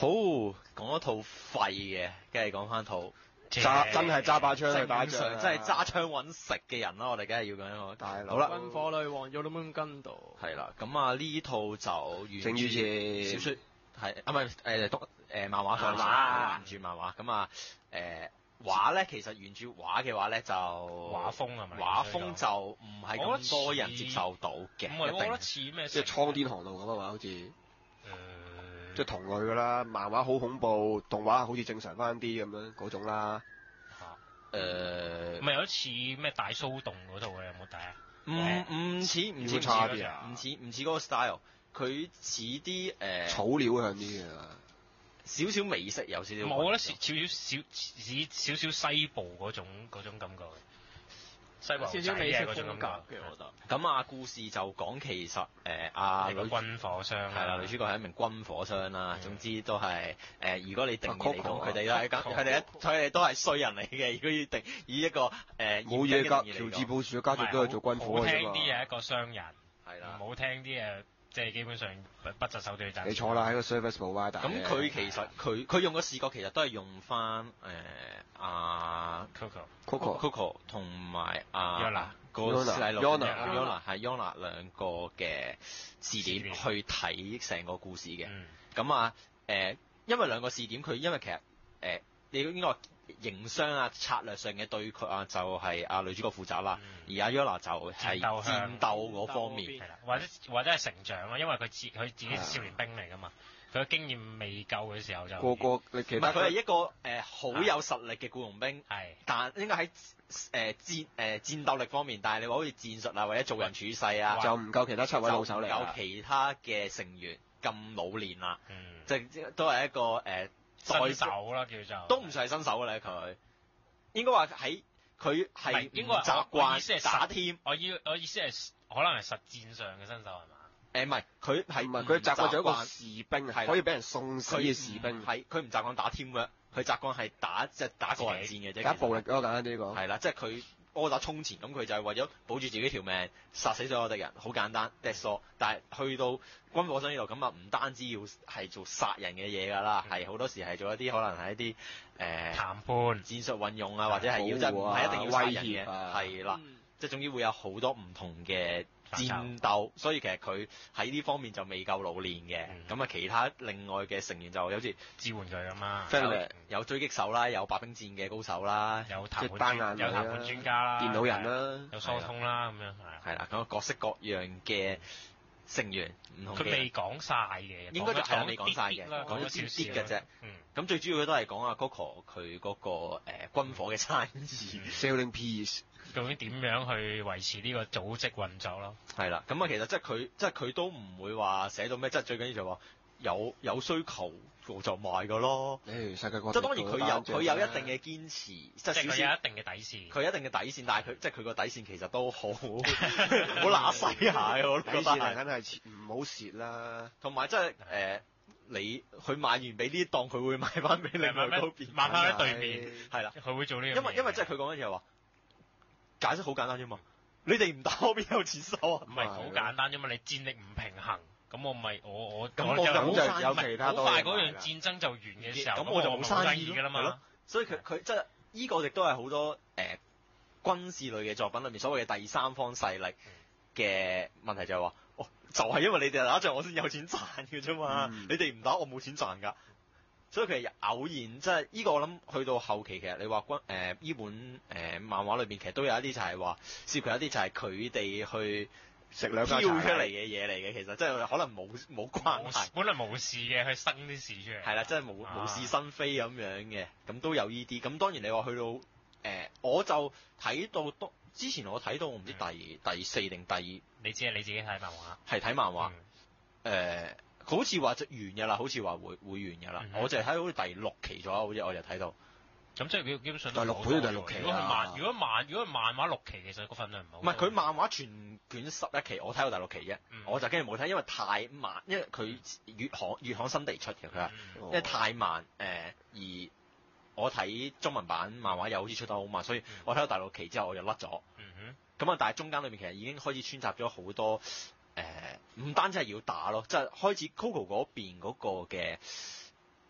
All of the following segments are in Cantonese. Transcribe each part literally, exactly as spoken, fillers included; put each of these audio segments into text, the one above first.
好，講一套廢嘅，梗係講翻套揸真係揸把槍去打仗， 真係揸槍揾食嘅人啦，我哋梗係要講一個。 大佬好啦， 軍火女王 Yorumun Gundam 係啦，咁啊呢套就原正於小說係啊，唔係誒讀誒漫畫上漫原著漫畫咁啊誒畫咧，其實原著畫嘅話咧就畫畫風係咪畫風就唔係咁多人接受到嘅， 唔係，我覺得一定似咩？ 即係蒼天航道咁啊嘛，好似誒， 即係同類噶啦。漫畫好恐怖，動畫好似正常翻啲咁樣嗰種啦。 嚇誒唔係有似咩大騷動嗰套嘅有冇睇啊？ 唔唔似唔似要差啲啊唔似唔似嗰個 style，佢似啲誒草料向啲嘅。 少少美式有少少。 我覺得少少少似少少西部嗰種嗰種感覺嘅，西部少少美式嗰種風格感覺嘅，我覺得。 咁啊，故事就講其實誒阿女係個軍火商係啦，女主角係一名軍火商啦。 嗯總之都係誒，如果你定義嚟講， 啊佢哋都係咁， Coco 佢哋一佢哋都係衰人嚟嘅。如果要定以一個誒冇嘢㗎， 嚴謹嘅定義嚟講喬治布殊嘅家族都係做軍火好聽嘅啫嘛。 啲係一個商人， 係啦。 唔好聽啲誒，即係基本上不不擇手段去賺錢。 你錯啦，喺個 service provider 嘅。 咁佢其實佢佢用嘅視覺其實都係用翻誒阿 Coco Coco Coco 同埋阿 Yona 個 Yona 細路 Yona Yona 係 Yona 兩個嘅視點視點去睇成個故事嘅。 嗯咁啊誒，因為兩個視點佢因為其實誒、呃、你應該話營商啊策略上嘅對決啊，就係阿女主角負責啦， 嗯而阿 Yona 就係戰鬥向戰鬥嗰方面。 係啦，或者或者係成長咯，因為佢自佢自己少年兵嚟噶嘛，佢嘅經驗未夠嘅時候就個個你其他唔係佢係一個誒好、有實力嘅僱傭兵。 係但應該喺誒戰誒、呃、戰鬥力方面，但係你話好似戰術啊或者做人處世啊， 就唔夠其他七位老手嚟就唔夠啦。 其他嘅成員咁老練啦， 嗯即係都係一個誒、呃、 新手啦叫做， 都唔算係新手嘅咧佢，應該話喺佢唔係係應該唔習我我意思係慣打實 team， 我意我意思係可能係實戰上嘅新手係嘛？ 誒唔係佢係唔係佢習慣咗一個慣士兵啊， 係啦可以俾人送死嘅士兵， 係佢唔習慣打 team 嘅，佢習慣係打即係打個人戰嘅啫， 打暴力咯，簡單啲講。 係啦，即係佢柯打衝前，咁佢就係為咗保住自己條命，殺死所有敵人，好簡單 that's all。但係去到軍火商呢度，咁啊唔單止要係做殺人嘅嘢㗎啦，係好多時係做一啲可能係一啲誒談判戰術運用啊，或者係要即係唔係一定要殺人嘅， 威脅啊係啦， 嗯即係總之會有好多唔同嘅戰鬥，所以其實佢喺呢方面就未夠老練嘅。 嗯咁啊，其他另外嘅成員就好似支援佢咁嘛， Friendly 有有狙擊手啦，有白兵戰嘅高手啦， 有談即係單眼判專有談判專家啦， 電腦人啦， 有疏通啦咁樣係。 係啦，咁各式各樣嘅成員唔同佢未嘅， 講晒嘅， 應該就係講未講晒嘅啲啲啦講咗少啲啲少嘅啫。 嗯， 咁最主要嘅都係講阿 Coco 佢嗰個誒軍火嘅生意， Selling piece 究竟點樣去維持呢個組織運作咯？ 係啦。咁啊，其實即係佢即係佢都唔會話寫到咩，即係最緊要就話有有需求我就賣㗎咯。 誒世界各地即係當然佢有佢有一定嘅嘅堅持，即即係佢係少少有一定嘅底線。 佢有一定嘅底線，但係佢即係佢個底線其實都好好揦西下嘅，我都覺得底線係係梗係唔好蝕啦。 同埋即係誒，你佢賣完俾呢檔，佢會賣翻俾另外嗰邊， 賣翻喺對面， 係啦。 佢會做呢樣嘢。 因為因為即係佢講緊嘢話，解釋好簡單啫嘛。你哋唔打我邊有錢收啊？ 唔係好簡單啫嘛，你戰力唔平衡，咁我咪我我咁我就就冇生意有其他多嘢好快嗰賣啦樣戰爭就完嘅時候， 咁我就冇生生意㗎啦嘛係咯。所以佢佢即係呢個亦都係好多誒、呃、軍事類嘅作品裏面所謂嘅第三方勢力嘅問題就係話，哦，就係、是、因為你哋打仗我先有錢賺嘅啫嘛， 嗯你哋唔打我冇錢賺㗎。所以其實偶然即係呢個我諗去到後期，其實你話軍誒呢本誒、呃、漫畫裏邊，其實都有一啲就係話涉及一啲就係佢哋去食兩挑家茶出嚟嘅嘢嚟嘅，其實即係可能冇冇關係。 本來無事嘅，去生啲事出嚟。 係啦，即係無啊無事生非咁樣嘅，咁都有呢啲。咁當然你話去到誒、呃，我就睇到都之前我睇到我唔知第、 嗯、 第四定第你知係你自己睇漫畫。 係睇漫畫誒、 嗯呃，好似話就完㗎啦，好似話會會完㗎啦。 嗯哼我就係睇到好似第六期左右，好似我就睇到。 咁即係基基本上第六本定第六期啊如果係漫，如果漫，如果漫畫六期，其實個分量唔係好唔係佢漫畫全卷十一期，我睇到第六期啫， 嗯我就跟住冇睇，因為太慢，因為佢月刊月刊新地出嘅佢係。 嗯因為太慢誒、呃，而我睇中文版漫畫又好似出得好慢，所以我睇到第六期之後我就甩咗。 嗯哼。 咁啊，但係中間裏面其實已經開始穿插咗好多誒，唔、單止係要打咯，即係開始 Coco 嗰邊嗰個嘅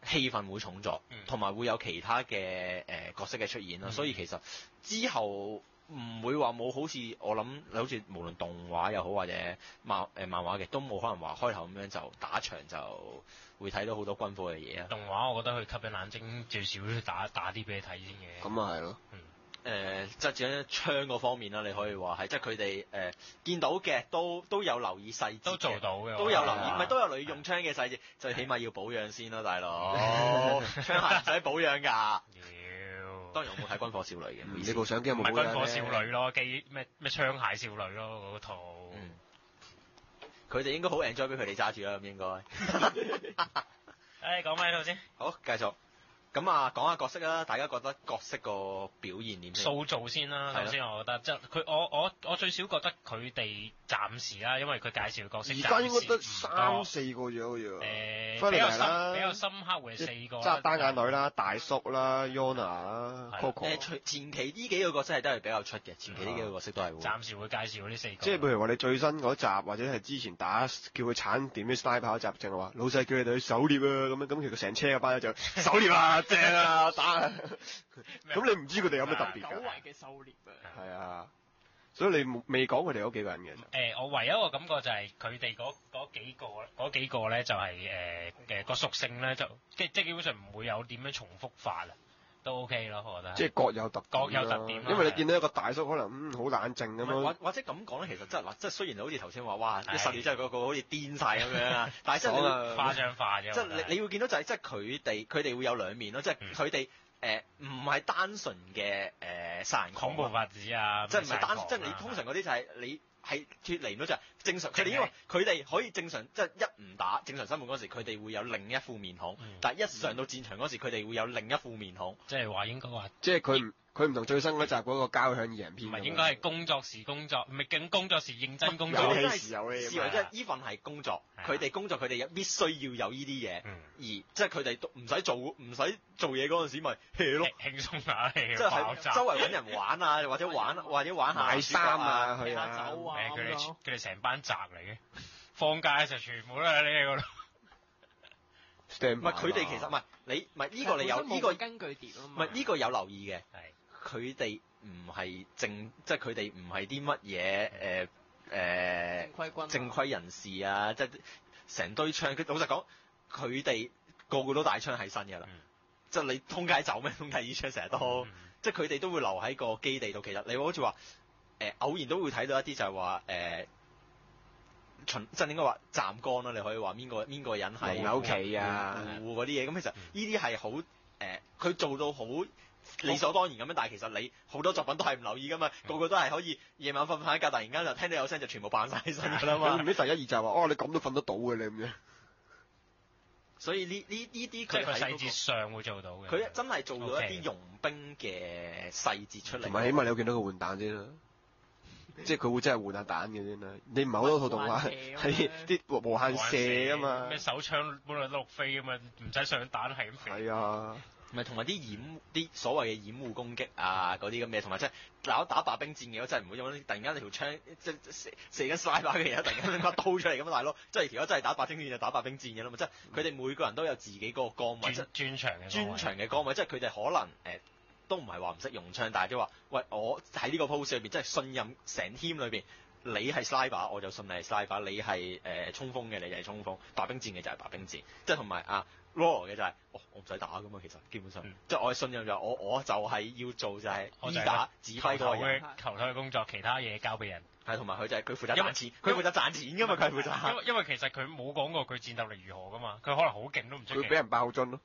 氣氛會重咗，同埋、嗯、會有其他嘅誒、呃、角色嘅出現啦，嗯、所以其實之後唔會話冇好似我諗，好似無論動畫又好或者漫誒、呃、漫畫嘅，都冇可能話開頭咁樣就打場就會睇到好多軍火嘅嘢啊。 動畫我覺得佢吸引眼睛，最少都打打啲俾你睇先嘅。 咁啊係咯。 嗯。 誒，即係講槍嗰方面啦，你可以話係，即係佢哋誒見到嘅都都有留意細節， 都做到嘅， 都有留意，唔係都有留意用槍嘅細節，就起碼要保養先啦，大佬。槍械唔使保養㗎。妖，當然我冇睇軍火少女嘅， 你部相機有冇保養咧？ 唔係軍火少女咯，機咩咩槍械少女咯嗰套。 嗯。佢哋應該好 enjoy 俾佢哋揸住啦，咁應該。 誒，講咩套先？ 好，繼續。咁啊，講下角色啦，大家覺得角色個表現點？ 塑造先啦，首先我覺得即係佢，我我我最少覺得佢哋暫時啦，因為佢介紹嘅角色， 而家應該得三四個啫好似。 誒，比較深比較深刻會係四個。 即係單眼女啦、大叔啦、Yona 啦、Coco。 誒，前期呢幾個角色係都係比較出嘅，前期呢幾個角色都係會。 暫時會介紹呢四個。 即係譬如話你最新嗰集，或者係之前打叫佢鏟點啲 sniper 嗰集，淨係話老細叫你哋去狩獵啊咁樣，咁其實成車嘅班就狩獵啊，正啊，打啊。咁你唔知佢哋有咩特別㗎？ 久違嘅狩獵啊。 係啊，所以你未講佢哋嗰幾個人嘅。 誒，我唯一一個感覺就係佢哋嗰嗰幾個嗰幾個咧，就係誒誒個屬性咧，就即即基本上唔會有點樣重複法啊。都 OK 咯，我覺得。 即係各有特點， 各有特點。 因為你見到一個大叔可能嗯好冷靜咁樣。 或或者咁講咧，其實真係嗱，即係雖然好似頭先話，哇！一十年之後個個好似癲晒咁樣啊，但係真係誇張化啫。 即係你你會見到就係即係佢哋佢哋會有兩面咯，即係佢哋誒唔係單純嘅誒殺人恐怖分子啊， 即係唔係單即係你通常嗰啲就係你。係脫離咗就係正常，佢哋因為佢哋可以正常，即係一唔打正常生活嗰時，佢哋會有另一副面孔；嗯、但係一上到戰場嗰時，佢哋會有另一副面孔。 即係話應該話， 即係佢佢唔同最新嗰集嗰個交響二人篇。 唔係應該係工作時工作，唔係勁工作時認真工作。 有戲時有戲。 視為即係呢份係工作，佢哋工作佢哋必須要有呢啲嘢，而即係佢哋唔使做唔使做嘢嗰陣時咪 hea 咯， 輕鬆下，即係周圍揾人玩啊，或者玩或者玩下買衫啊，去下酒啊。 佢哋佢哋成班宅嚟嘅，放假就全部都喺你哋嗰度。 唔係佢哋其實唔係你唔係呢個你有呢個根據點啊嘛。 唔係呢個有留意嘅。 係。 佢哋唔係正，即係佢哋唔係啲乜嘢誒誒正規軍、 正規人士啊！即係成堆槍。佢老實講，佢哋個個都帶槍喺身㗎啦。嗯、即係你通街走咩？通街依槍成日都，嗯、即係佢哋都會留喺個基地度。其實你好似話誒，偶然都會睇到一啲就係話誒巡，即係應該話站崗啦。你可以話邊個邊個人係留企啊， 護嗰啲嘢。咁其實呢啲係好誒，佢、呃、做到好。理所當然咁樣，但係其實你好多作品都係唔留意噶嘛，個個都係可以夜晚瞓瞓一覺，突然間就聽到有聲就全部扮晒起身㗎啦嘛。 咁唔知第一二集話，哦你咁都瞓得到嘅你咁樣。 所以呢呢呢啲即係佢細節上會做到嘅。 佢真係做到一啲傭兵嘅細節出嚟。 同埋起碼你有見到佢換彈先啦，即係佢會真係換下彈嘅先啦。你唔係好多套動畫係啲無限射啊嘛。 咩手槍本來碌飛啊嘛，唔使上彈係咁飛。 係啊。 唔係同埋啲掩啲所謂嘅掩護攻擊啊嗰啲咁嘅，同埋即係打打白兵戰嘅，真係唔會用突然間你條槍即係射射緊 sniper 嘅嘢，突然間拎把刀出嚟咁啊大佬，即係條友真係打白兵戰就打白兵戰嘅啦嘛，即係佢哋每個人都有自己嗰個崗位， 專專長嘅專長嘅崗位，即係佢哋可能誒、呃、都唔係話唔識用槍，但係即係話喂我喺呢個 pose 裏邊真係信任成 team 裏邊。你係 sniper，我就信你係 sniper。你係誒衝鋒嘅，你就係衝鋒。白兵戰嘅就係白兵戰，即係同埋啊 Law 嘅就係、是，哦我唔使打噶嘛，其實基本上，嗯、即係我係信任就我我就係要做就係依打指揮嗰個人， 球隊嘅工作，其他嘢交俾人。 係同埋佢就係佢負責賺錢，佢負責賺錢噶嘛，佢係負責。 因為因為其實佢冇講過佢戰鬥力如何噶嘛，佢可能好勁都唔出奇。 佢俾人爆樽咯。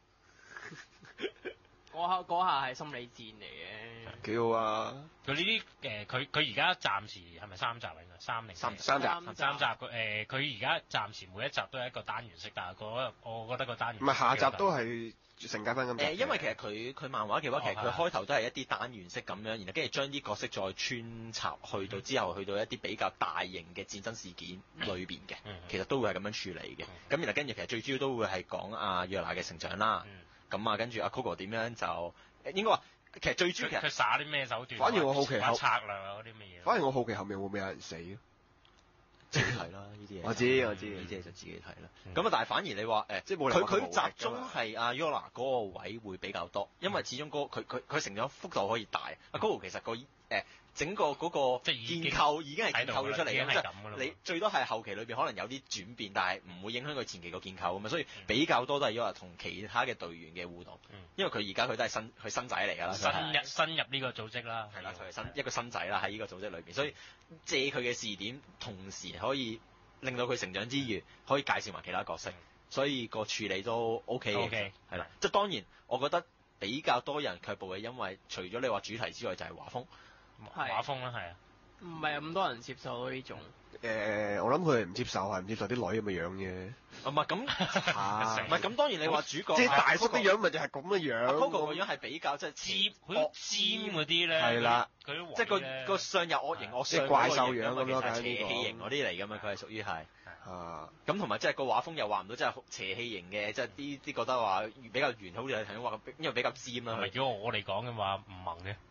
嗰下嗰下係心理戰嚟嘅， 幾好啊！ 佢呢啲誒，佢佢而家暫時係咪三集嚟㗎？三零三三集三集佢誒，佢而家暫時每一集都係一個單元式，但係嗰我覺得個單元唔係下集都係成家分咁。 誒，因為其實佢佢漫畫嘅話，其實佢開頭都係一啲單元式咁樣，然後跟住將啲角色再穿插去到之後，去到一啲比較大型嘅戰爭事件裏邊嘅，其實都會係咁樣處理嘅。咁然後跟住其實最主要都會係講阿約拿嘅成長啦。咁啊，跟住阿 Coco 點樣就應該話，其實最主要其實佢耍啲咩手段？ 反而我好奇後策略啊嗰啲咩嘢。 反而我好奇後面會唔會有人死？ 自己睇啦呢啲嘢。 我知我知呢啲嘢就自己睇啦。咁啊，但係反而你話誒， 即係冇理由佢佢話佢無力集中係阿 Yola 嗰個位會比較多，因為始終嗰佢佢佢成長幅度可以大。阿高豪其實個誒整個嗰個即係已經建構已經係建構咗出嚟已經嘅，即係係咁㗎啦你最多係後期裏邊可能有啲轉變，但係唔會影響佢前期個建構咁嘛，所以比較多都係 Yola 同其他嘅隊員嘅互動。 嗯因為佢而家佢都係新佢新仔嚟㗎啦， 新佢係入新入呢個組織啦， 係啦，佢係新一個新仔啦喺呢個組織裏邊，所以借佢嘅視點，同時可以令到佢成長之餘，可以介紹埋其他角色，所以個處理都 O K 嘅。 OK 係啦，即係當然，我覺得比較多人卻步嘅，因為除咗你話主題之外，就係畫風。 係畫風啦，係啊， 唔係咁多人接受到呢種。 誒，我諗佢哋唔接受係唔接受啲女咁嘅樣嘅。 啊唔係咁， 啊唔係咁，當然你話主角即係大叔啲樣咪就係咁嘅樣。 阿 Coco 個樣係比較即係尖佢好尖嗰啲咧， 係啦， 佢啲即係個位個上有惡形惡即相係怪獸嗰個樣咁咯其實係簡單啲邪氣型講嗰啲嚟㗎嘛，佢係屬於係。 啊， 咁同埋即係個畫風又畫唔到，即係邪氣型嘅，即係啲啲覺得話比較圓，好似你頭先話，因為比較尖啦。 唔係佢如果我嚟講嘅話，唔萌嘅，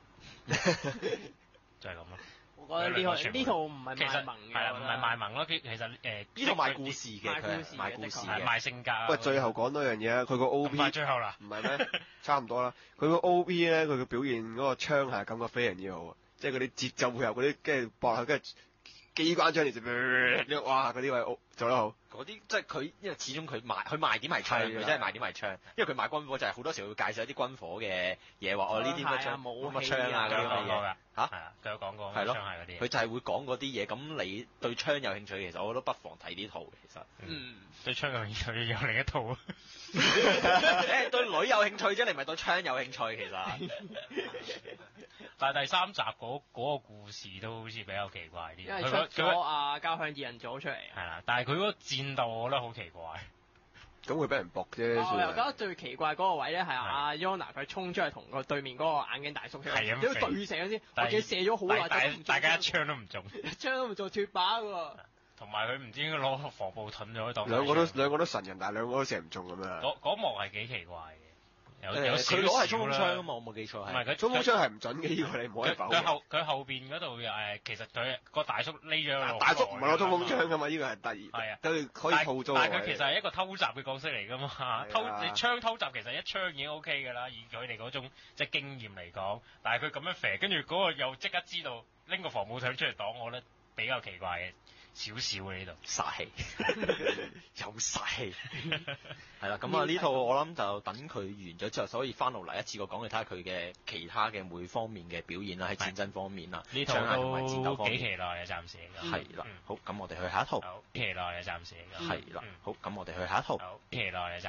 就係咁咯。 我覺得呢套呢套唔係其實賣萌嘅， 係啦，唔係賣萌。 萌咯，其其實誒呢套賣故事嘅，佢係賣故事嘅賣故事的確係嘅。 賣性格啊。 喂，最後講多樣嘢啊，佢個 O 咁 P 快最後啦， 唔係咩？差唔多啦。佢個 O P 咧，佢嘅表現嗰個槍係感覺非常之好啊，即係嗰啲節奏配合嗰啲，跟住搏下，跟住機關槍嚟就，哇嗰啲位做得好。 嗰啲即係佢，因為始終佢賣佢賣點係槍， 係啊佢真係賣點係槍。因為佢賣軍火就係好多時會介紹一啲軍火嘅嘢，話哦呢啲乜槍、 槍械啊武乜器槍啊佢有講過嗰啲咁嘅嘢。 㗎， 嚇係啊，佢有講過係咯槍械嗰啲嘢。 佢就係會講嗰啲嘢，咁你對槍有興趣，其實我覺得不妨睇呢套嘅。其實嗯， 對槍有興趣有另一套啊。 誒對女有興趣啫，你唔係對槍有興趣其實。 但係第三集嗰嗰個故事都好似比較奇怪啲。 因為出佢嗰佢咗阿交響二人組出嚟。 係啦，但係佢嗰個戰鬥我覺得好奇怪。 咁佢俾人搏啫， 我又覺算係。 得最奇怪嗰個位咧係阿 Yona 佢衝出去同個對面嗰個眼鏡大叔出嚟， 係咁點解對射嗰時，我但係自己射咗好耐， 大都唔中大家一槍都唔中， 一槍都唔做脫靶喎。 同埋佢唔知應該攞防暴盾咗當。 兩個都兩個都神人，但係兩個都射唔中咁樣。 嗰嗰幕係幾奇怪嘅，有誒有少佢攞係衝鋒少啦槍啊嘛，我冇記錯係。 唔係佢衝鋒槍係唔準嘅，呢個你唔可以佢否認。 佢後佢後邊嗰度誒，其實佢個大叔匿咗喺度大叔唔係攞衝鋒好耐槍噶嘛，呢個係第係啊二，佢可以套租。 但係佢其實係一個偷襲嘅角色嚟㗎嘛， 啊偷你槍偷襲其實一槍已經 O K 㗎啦，以佢哋嗰種即係經驗嚟講。但係佢咁樣射，跟住嗰個又即刻知道拎個防暴槍出嚟擋，我覺得比較奇怪嘅少少嘅呢度。 殺氣，有殺氣。係啦，咁啊呢套我諗就等佢完咗之後，所以翻落嚟一次過講，嚟睇下佢嘅其他嘅每方面嘅表現啦，喺戰爭方面啦， 呢槍械同埋戰鬥套都幾方面。 期待嘅，暫時嚟講。 係啦嗯， 好，咁我哋去下一套。 好期待嘅，暫時嚟講。 係啦嗯， 好，咁我哋去下一套。 好期待嘅。